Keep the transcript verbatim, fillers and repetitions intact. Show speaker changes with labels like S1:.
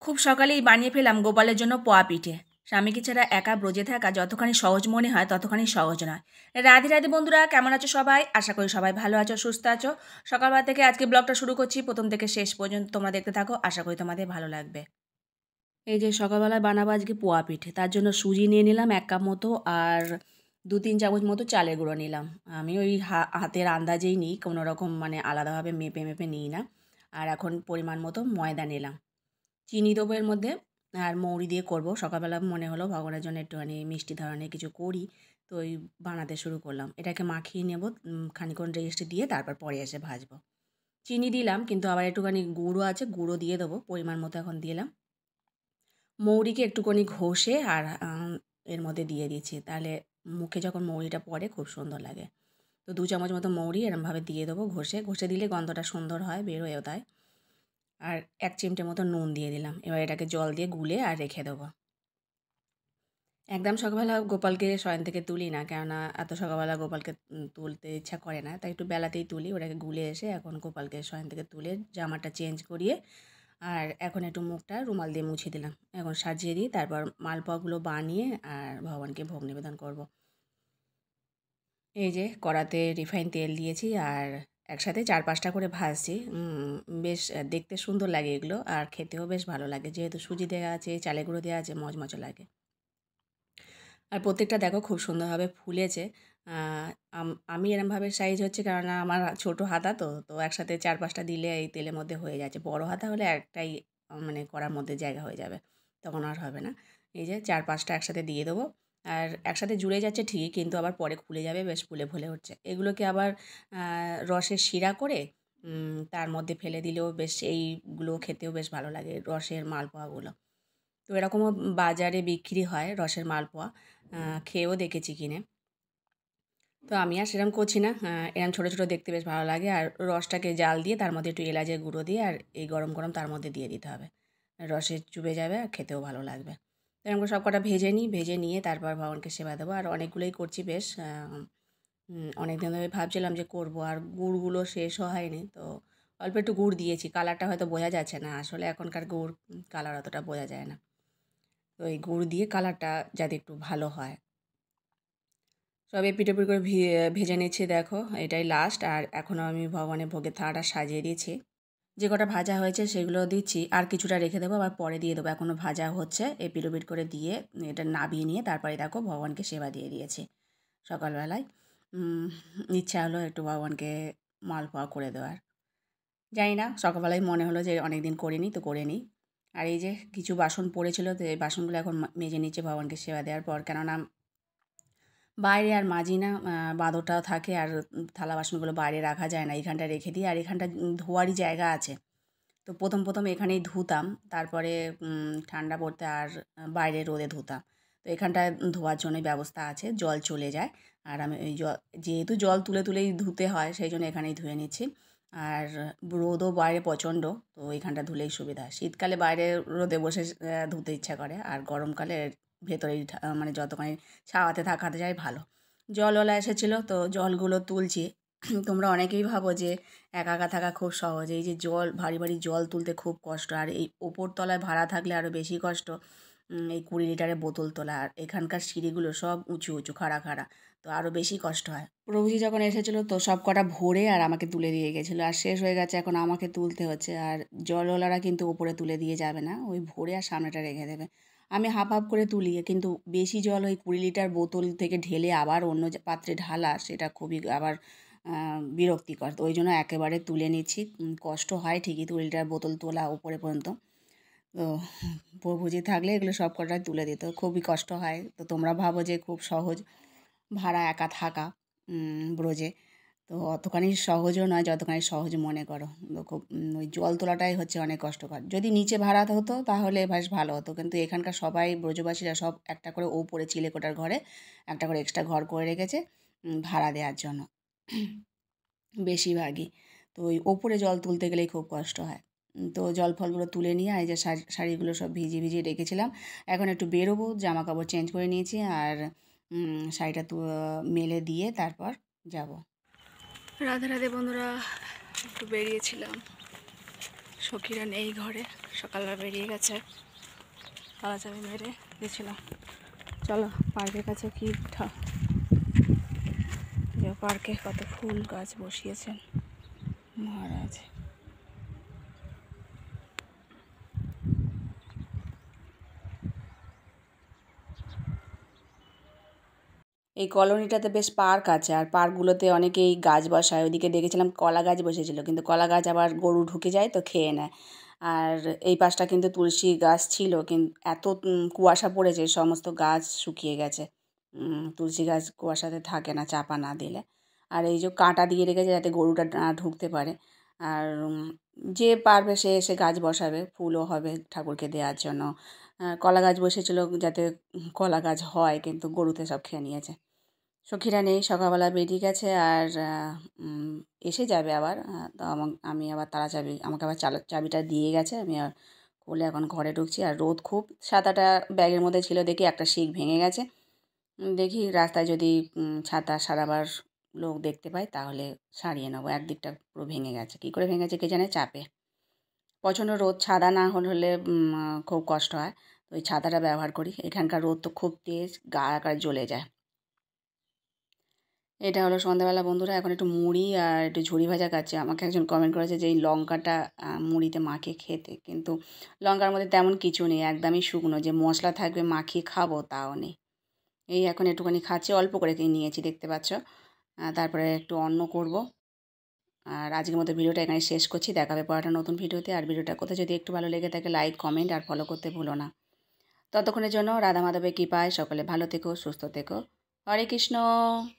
S1: খুব সকালেই বানিয়ে ফেলাম গোপালের জন্য পোয়া পিঠে। স্বামীকে ছাড়া একা ব্রজে থাকা যতখানি সহজ মনে হয় ততখানি সহজ নয়। রাধে রাধে বন্ধুরা, কেমন আছো সবাই? আশা করি সবাই ভালো আছো, সুস্থ আছো। সকালবেলা থেকে আজকে ব্লগটা শুরু করছি, প্রথম থেকে শেষ পর্যন্ত তোমরা দেখতে থাকো, আশা করি তোমাদের ভালো লাগবে। এই যে সকালবেলায় বানাবো আজকে পোয়া পিঠে, তার জন্য সুজি নিয়ে নিলাম এক কাপ মতো, আর দু তিন চামচ মতো চালের গুঁড়ো নিলাম। আমি ওই হাতের আন্দাজেই নিই, কোনো রকম মানে আলাদাভাবে মেপে মেপে নিই না। আর এখন পরিমাণ মতো ময়দা নিলাম, চিনি দেবো এর মধ্যে, আর মৌরি দিয়ে করব। সকালবেলা মনে হলো ভগবানের জন্য একটুখানি মিষ্টি ধরনের কিছু করি, তো ওই বানাতে শুরু করলাম। এটাকে মাখিয়ে নেব খানিক্ষণ রেস্ট দিয়ে, তারপর পরে এসে ভাজবো। চিনি দিলাম, কিন্তু আবার একটুখানি গুঁড়ো আছে, গুঁড়ো দিয়ে দেবো পরিমাণ মতো। এখন দিলাম মৌরিকে একটুখানি ঘষে আর এর মধ্যে দিয়ে দিচ্ছি, তাহলে মুখে যখন মৌরিটা পড়ে খুব সুন্দর লাগে। তো দু চামচ মতো মৌরি এরমভাবে দিয়ে দেবো, ঘষে ঘষে দিলে গন্ধটা সুন্দর হয়, বের হয়েও তাই। আর এক চিমটে মতো নুন দিয়ে দিলাম। এবার এটাকে জল দিয়ে গুলে আর রেখে দেবো। একদম সকালবেলা গোপালকে শয়ন থেকে তুলি না, কেননা এত সকালবেলা গোপালকে তুলতে ইচ্ছা করে না, তাই একটু বেলাতেই তুলি। ওটাকে গুলে এসে এখন গোপালকে শয়ন থেকে তুলে জামাটা চেঞ্জ করিয়ে আর এখন একটু মুখটা রুমাল দিয়ে মুছে দিলাম। এখন সাজিয়ে দিই, তারপর মালপোয়াগুলো বানিয়ে আর ভগবানকে ভোগ নিবেদন করব। এই যে কড়াতে রিফাইন তেল দিয়েছি আর একসাথে চার পাঁচটা করে ভাজছি। বেশ দেখতে সুন্দর লাগে এগুলো, আর খেতেও বেশ ভালো লাগে, যেহেতু সুজি দেওয়া আছে, চালের গুঁড়ো দেওয়া আছে, মজমজা লাগে। আর প্রত্যেকটা দেখো খুব সুন্দরভাবে ফুলেছে। আমি এরমভাবে সাইজ হচ্ছে কেননা আমার ছোটো হাতা, তো তো একসাথে চার পাঁচটা দিলে এই তেলের মধ্যে হয়ে যাচ্ছে। বড় হাতা হলে একটাই মানে কড়ার মধ্যে জায়গা হয়ে যাবে, তখন আর হবে না। এই যে চার পাঁচটা একসাথে দিয়ে দেবো, আর একসাথে জুড়ে যাচ্ছে ঠিকই, কিন্তু আবার পরে খুলে যাবে, বেশ ফুলে ফুলে উঠছে। এগুলোকে আবার রসের শিরা করে তার মধ্যে ফেলে দিলেও বেশ, এইগুলো খেতেও বেশ ভালো লাগে, রসের মালপোয়াগুলো। তো এরকমও বাজারে বিক্রি হয় রসের মালপোয়া, খেয়েও দেখেছি কিনে। তো আমি আর সেরকম করছি না, এরকম ছোটো ছোটো দেখতে বেশ ভালো লাগে। আর রসটাকে জাল দিয়ে তার মধ্যে একটু এলাচের গুঁড়ো দিয়ে আর এই গরম গরম তার মধ্যে দিয়ে দিতে হবে, রসে চুবে যাবে আর খেতেও ভালো লাগবে। তো এরকম সব কটা ভেজে নিই, ভেজে নিয়ে তারপর ভগবানকে সেবা দেবো। আর অনেকগুলোই করছি বেশ, অনেক দিন ধরে ভাবছিলাম যে করব, আর গুড়গুলো শেষও হয়নি, তো অল্প একটু গুড় দিয়েছি। কালারটা হয়তো বোঝা যাচ্ছে না, আসলে এখনকার গুড় কালার অতটা বোঝা যায় না, তো এই গুড় দিয়ে কালারটা যাতে একটু ভালো হয়। সব এপিট ওপিট করে ভেজে নিচ্ছি, দেখো এটাই লাস্ট। আর এখনও আমি ভগবানের ভোগের থালাটা সাজিয়ে দিয়েছি, যে কটা ভাজা হয়েছে সেগুলো দিচ্ছি, আর কিছুটা রেখে দেবো, আবার পরে দিয়ে দেবো। এখনও ভাজা হচ্ছে, এপিট ওপিট করে দিয়ে এটা নাবিয়ে নিয়ে তারপরে দেখো ভগবানকে সেবা দিয়ে দিয়েছি। সকালবেলায় ইচ্ছা হলো একটু ভগবানকে মালপোয়া করে দেওয়ার। জানি না, সকালবেলায় মনে হলো যে অনেক দিন করিনি, তো করে নিই। আর এই যে কিছু বাসন পড়েছিল, তো এই বাসনগুলো এখন মেজে নিচ্ছে ভগবানকে সেবা দেওয়ার পর, কেননা বাইরে আর মাজি না, বাঁদরটাও থাকে, আর থালা বাসনগুলো বাইরে রাখা যায় না, এখানটা রেখে দিই। আর এখানটা ধোয়ারই জায়গা আছে, তো প্রথম প্রথম এখানেই ধুতাম, তারপরে ঠান্ডা পড়তে আর বাইরে রোদে ধুতাম। তো এখানটায় ধোয়ার জন্যই ব্যবস্থা আছে, জল চলে যায়। আর আমি ওই জল, যেহেতু জল তুলে তুলেই ধুতে হয়, সেই জন্য এখানেই ধুয়ে নিচ্ছি। আর রোদও বাইরে প্রচণ্ড, তো এখানটা ধুলেই সুবিধা। শীতকালে বাইরে রোদে বসে ধুতে ইচ্ছা করে, আর গরমকালে ভেতরেই মানে যতখানি ছাওয়াতে থাকাতে যায় ভালো। জলওয়ালা এসেছিলো, তো জলগুলো তুলছি। তোমরা অনেকেই ভাবো যে একা একা থাকা খুব সহজ, এই যে জল ভারী ভারী জল তুলতে খুব কষ্ট, আর এই ওপর তলায় ভাড়া থাকলে আরও বেশি কষ্ট। এই কুড়ি লিটারের বোতল তোলা, আর এখানকার সিঁড়িগুলো সব উঁচু উঁচু খাড়া খাড়া, তো আরও বেশি কষ্ট হয়। প্রভুজি যখন এসেছিলো তো সব কটা ভরে আর আমাকে তুলে দিয়ে গেছিলো, আর শেষ হয়ে গেছে, এখন আমাকে তুলতে হচ্ছে। আর জলওয়ালারা কিন্তু ওপরে তুলে দিয়ে যাবে না, ওই ভরে আর সামনেটা রেখে দেবে। আমি হাফ হাফ করে তুলি, কিন্তু বেশি জল ওই কুড়ি লিটার বোতল থেকে ঢেলে আবার অন্য পাত্রে ঢালা, সেটা খুবই আবার বিরক্তিকর। তো ওই জন্য একেবারে তুলে নিচ্ছি। কষ্ট হয় ঠিকই কুড়ি লিটার বোতল তোলা ওপরে পর্যন্ত, তো প্রভুজি থাকলে এগুলো সব কটাই তুলে দিত, খুবই কষ্ট হয়। তো তোমরা ভাবো যে খুব সহজ ভাড়া একা থাকা ব্রজে, তো অতখানি সহজও নয় যতখানি সহজ মনে করো। তো খুব ওই জল তোলাটাই হচ্ছে অনেক কষ্টকর। যদি নিচে ভাড়া হতো তাহলে বেশ ভালো হতো, কিন্তু এখানকার সবাই ব্রজবাসীরা সব একটা করে ওপরে চিলেকোঠার ঘরে একটা করে এক্সট্রা ঘর করে রেখেছে ভাড়া দেওয়ার জন্য বেশিরভাগই। তো ওই ওপরে জল তুলতে গেলেই খুব কষ্ট হয়। তো জল ফলগুলো তুলে নিয়ে এই যে শাড়িগুলো সব ভিজিয়ে ভিজিয়ে রেখেছিলাম, এখন একটু বেরোবো, জামা কাপড় চেঞ্জ করে নিয়েছি, আর শাড়িটা মেলে দিয়ে তারপর যাব। রাধে রাধে বন্ধুরা, একটু বেরিয়েছিলাম সখীরা নেই ঘরে, সকালবেলা বেরিয়ে গেছে, তালা চাবি মেরে গেছিলাম। চলো পার্কের কাছে কি পার্কে কত ফুল গাছ বসিয়েছেন মহারাজ। এই কলোনিটাতে বেশ পার্ক আছে, আর পার্কগুলোতে অনেকেই গাছ বসায়। ওইদিকে দেখেছিলাম কলা গাছ বসেছিল, কিন্তু কলা গাছ আবার গরু ঢুকে যায় তো খেয়ে নেয়। আর এই পাশটা কিন্তু তুলসী গাছ ছিল, কিন্তু এত কুয়াশা পড়েছে সমস্ত গাছ শুকিয়ে গেছে। তুলসী গাছ কুয়াশাতে থাকে না চাপা না দিলে। আর এই যে কাঁটা দিয়ে রেখেছে যাতে গরুটা না ঢুকতে পারে। আর যে পারবে সে এসে গাছ বসাবে, ফুলও হবে ঠাকুরকে দেওয়ার জন্য। কলা গাছ বসেছিল যাতে কলা গাছ হয়, কিন্তু গরুতে সব খেয়ে নিয়েছে। সখীরা নেই, সকালবেলা বেরিয়ে গেছে, আর এসে যাবে আবার। তো আমি আবার তালা চাবি আমাকে আবার চালা চাবিটা দিয়ে গেছে, আমি আর খুলে এখন ঘরে ঢুকছি। আর রোদ খুব, ছাতাটা ব্যাগের মধ্যে ছিল দেখি একটা শিক ভেঙে গেছে। দেখি রাস্তায় যদি ছাতা সারাবার লোক দেখতে পাই তাহলে সারিয়ে নেবো। একদিকটা পুরো ভেঙে গেছে, কী করে ভেঙেছে কে জানে, চাপে। প্রচণ্ড রোদ, ছাতা না হলে খুব কষ্ট হয়, তো ওই ছাতাটা ব্যবহার করি। এখানকার রোদ তো খুব তেজ, গা আকার জ্বলে যায়। এটা হলো সন্ধ্যাবেলা বন্ধুরা, এখন একটু মুড়ি আর একটু ঝুড়ি ভাজা খাচ্ছি। আমাকে একজন কমেন্ট করেছে যে এই লঙ্কাটা মুড়িতে মাখিয়ে খেতে, কিন্তু লঙ্কার মধ্যে তেমন কিছু নেই, একদমই শুকনো, যে মশলা থাকবে মাখিয়ে খাবো তাও নেই। এই এখন একটুখানি খাচ্ছি, অল্প করে নিয়েছি দেখতে পাচ্ছ। তারপরে একটু অন্ন করব। আর আজকের মতো ভিডিওটা এখানে শেষ করছি, দেখাবে পড়াটা নতুন ভিডিওতে। আর ভিডিওটা কোথাও যদি একটু ভালো লেগে থাকে লাইক কমেন্ট আর ফলো করতে ভুলো না। ততক্ষণের জন্য রাধা মাধবের কৃপায় সকলে ভালো থেকো, সুস্থ থেকো। হরে কৃষ্ণ।